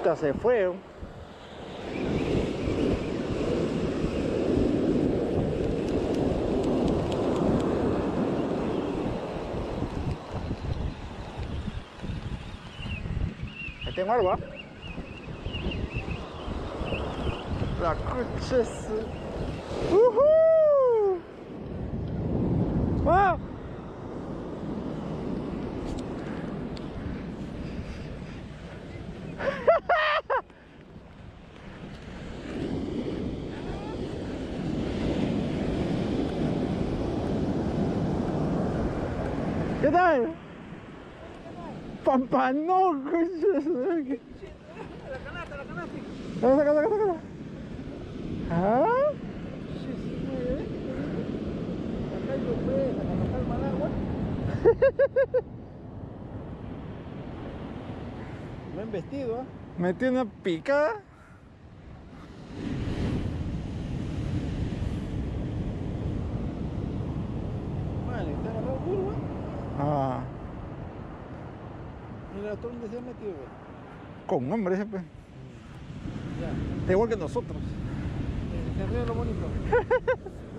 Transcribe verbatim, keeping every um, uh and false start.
Puta, se fue. Ahí tengo algo, ¿ah? La coche es... ¡Uhú! ¡Wow! ¿Qué tal? Pampanón, coches. La canasta, la canasta. Saca, saca, saca, saca. ¿Ah? Sí, sí, mueve. Acá hay lopeta, acá el mal agua. Buen vestido, ¿ah? ¿Eh? Metí una picada. Vale, está agarrado curva. Ah, Mira, todo donde se ha metido, güey. con hombre ese pues. Ya. Da igual que nosotros. Se ríe lo bonito.